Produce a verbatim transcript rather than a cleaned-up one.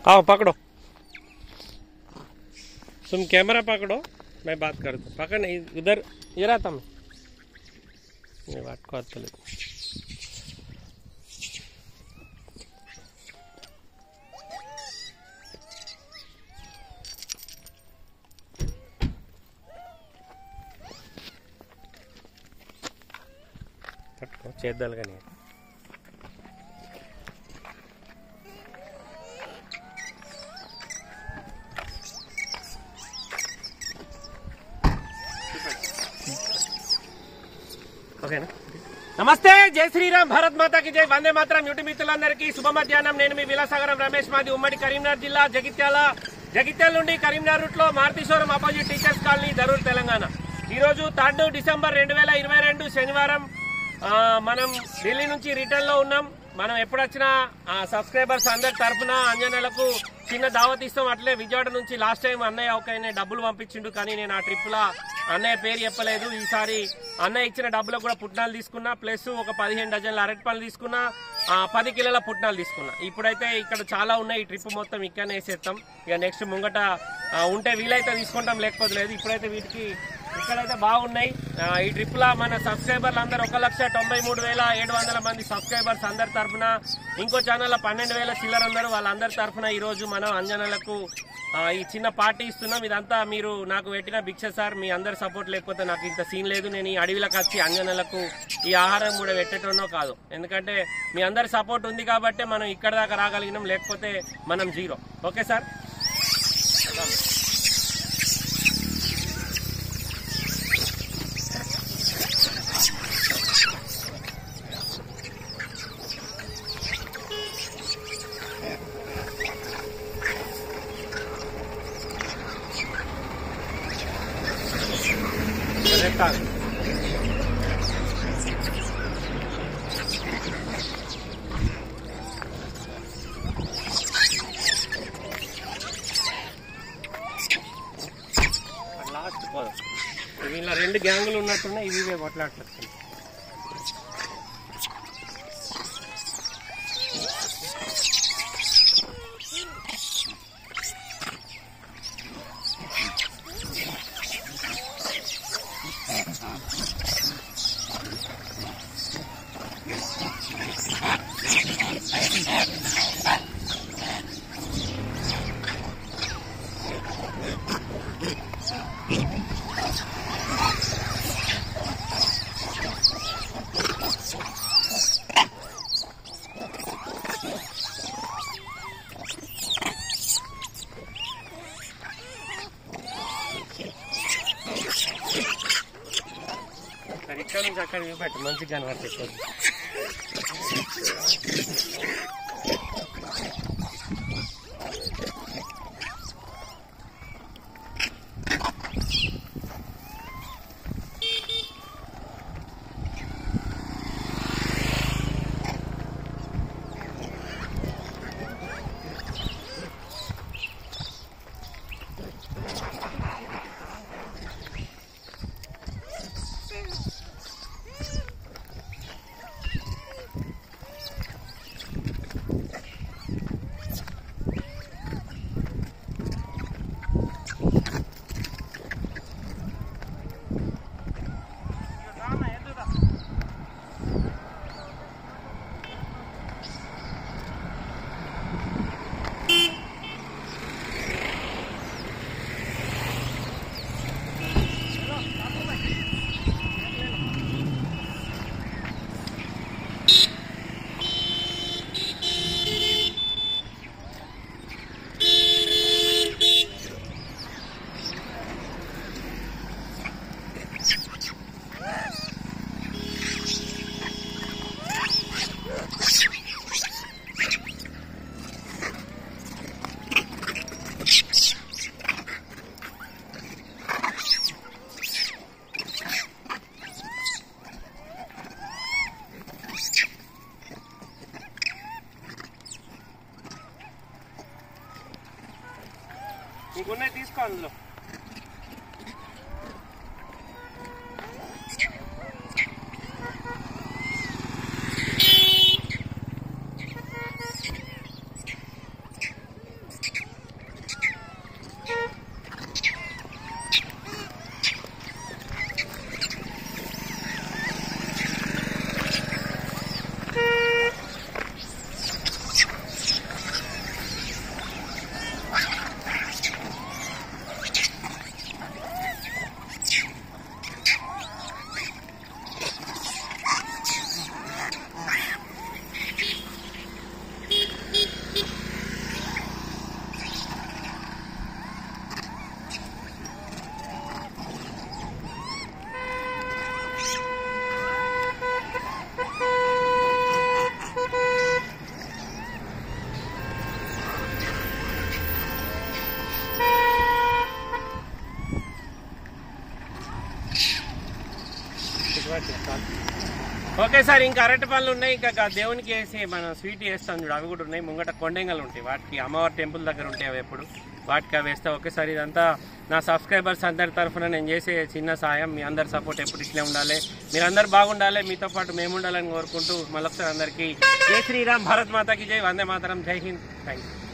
आओ पकड़ो, तुम कैमरा पकड़ो, मैं बात करता हूँ। पकड़ नहीं, इधर ये रहा था मैं बात को పట్టుకో చేద్దాలు కానీ ఓకేనా. నమస్తే, జై శ్రీరామ్, భారత్ మాతా కి జై, వందే మాతరం. యూట్యూబ్ మిత్రులందరికీ శుభ మధ్యాహ్నం. నేను మీ విలాసాగరం రమేష్, మాది ఉమ్మడి కరీంనగర్ జిల్లా, జగిత్యాల. జగిత్యాల నుండి కరీంనగర్ రూట్ లో Marutiswaram opposite teachers colony, Darur, Telangana. ఈ రోజు థర్డ్ డిసెంబర్ రెండు వేల ఇరవై రెండు శనివారం. మనం ఢిల్లీ నుంచి రిటర్న్ లో ఉన్నాం. మనం ఎప్పుడొచ్చినా సబ్స్క్రైబర్స్ అందరి తరఫున అంజనలకు చిన్న దావత్ ఇస్తాం. అట్లే విజయవాడ నుంచి లాస్ట్ టైం అన్నయ్య ఒక డబ్బులు పంపించిండు, కానీ నేను ఆ ట్రిప్ లా అన్నయ్య పేరు చెప్పలేదు. ఈసారి అన్నయ్య ఇచ్చిన డబ్బులకు కూడా పుట్నాలు తీసుకున్నా, ప్లస్ ఒక పదిహేను డజన్ల అరటి పళ్ళు తీసుకున్నా, పది కిలోల పుట్నాలు తీసుకున్నా. ఇప్పుడైతే ఇక్కడ చాలా ఉన్నాయి. ఈ ట్రిప్ మొత్తం ఇక్కడనే వేసేస్తాం. ఇక నెక్స్ట్ ముంగట ఉంటే వీలైతే తీసుకుంటాం, లేకపోతే లేదు. ఇప్పుడైతే వీటికి ఇక్కడైతే బాగున్నాయి. ఈ ట్రిప్ లా మన సబ్స్క్రైబర్లు అందరు ఒక లక్ష తొంభై మూడు వేల ఏడు వందల మంది సబ్స్క్రైబర్స్ అందరి తరఫున, ఇంకో ఛానల్ పన్నెండు వేల చిల్లరందరూ వాళ్ళందరి తరఫున ఈ రోజు మనం అంజనలకు ఈ చిన్న పార్టీ ఇస్తున్నాం. ఇదంతా మీరు నాకు పెట్టిన భిక్ష సార్. మీ అందరి సపోర్ట్ లేకపోతే నాకు ఇంత సీన్ లేదు. నేను ఈ అడవిలోకి వచ్చి అంజనలకు ఈ ఆహారం కూడా పెట్టేటోనో కాదు. ఎందుకంటే మీ అందరి సపోర్ట్ ఉంది కాబట్టి మనం ఇక్కడ దాకా రాగలిగినాం, లేకపోతే మనం జీరో. Okay sir. లాస్ట్ ఇలా రెండు గ్యాంగులు ఉన్నట్టున్నాయి, ఇవి కొట్లాడుతుంది. ఇక్కడ నుంచి అక్కడ పెట్టు, మంచిగా కనబడుతుంది. ఇంకొన్నాయి తీసుకో అందులో. ఓకే సార్, ఇంకా అరటి పళ్ళు ఉన్నాయి, ఇంకా దేవునికి వేసి మనం స్వీట్ వేస్తాం చూడు, అవి కూడా ఉన్నాయి. ముంగట కొండెంగలు ఉంటాయి, వాటికి అమ్మవారి టెంపుల్ దగ్గర ఉంటాయి అవి ఎప్పుడు, వాటికి అవి వేస్తా. ఒకేసారి ఇదంతా నా సబ్స్క్రైబర్స్ అందరి తరఫున నేను చేసే చిన్న సాయం. మీ అందరి సపోర్ట్ ఎప్పుడు ఇట్లే ఉండాలి, మీరందరూ బాగుండాలి, మీతో పాటు మేము ఉండాలని కోరుకుంటూ మళ్ళొకసారి అందరికీ జై శ్రీరామ్, భారత్ మాతాకి జై, వందే మాతరం, జై హింద్, థ్యాంక్ యూ.